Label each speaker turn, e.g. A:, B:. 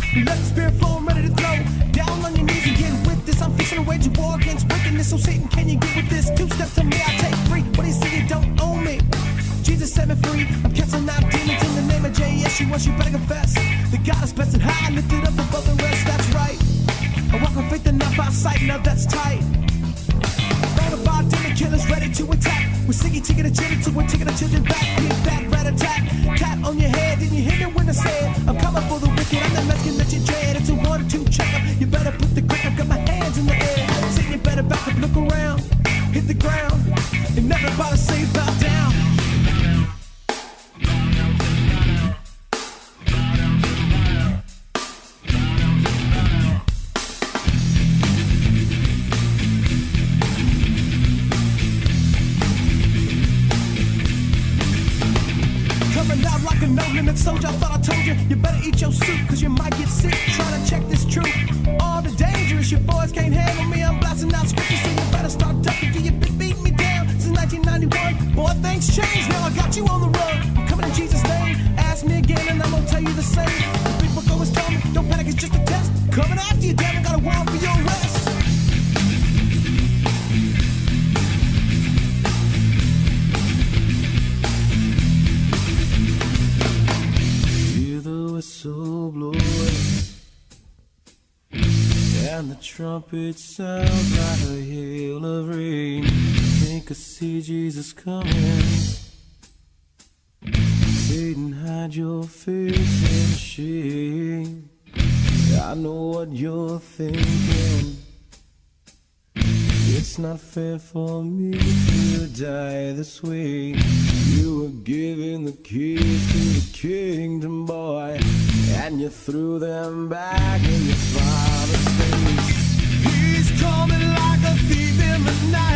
A: We let the spirit flow, I'm ready to throw down on your knees and get with this. I'm fixing to wage a war against wickedness. So Satan, can you get with this? 2 steps to me, I take 3. What do you say? You don't own me. Jesus set me free. I'm casting out demons in the name of J-S-U-S. You better confess. The God is blessed and high, lifted up above the rest. That's right. I walk with faith and not by sight. Now that's tight. Thought about demon killers ready to attack. We're singing, taking the children to we're taking the children back. Big back, rat attack. Tat on your head. Didn't you hear me when I said I'm coming for the wicked? I'm the Mexican that you dread. It's a 1-2 checkup. You better put the grip. I've got my hands in the air. Satan, you better back up, look around, hit the ground, and everybody say bow down. No-limit soldier, I thought I told you. You better eat your soup, cause you might get sick trying to check this truth. All the dangerous, your boys can't handle me. I'm blasting out scriptures, so you better start ducking. You've been beating me down since 1991. Boy, things changed, now I got you on the run. I'm coming in Jesus' name, ask me again and I'm gonna tell you the same. The big book always told me, don't panic, it's just a test. Coming after you, devil, got a warrant for your arrest. Whistle blowing and the trumpet sounds like a hail of rain. Think I see Jesus coming. Satan, hide your face in shame. I know what you're thinking. It's not fair for me to die this way. You were given the keys to the kingdom, boy, and you threw them back in your father's face. He's coming like a thief in the night.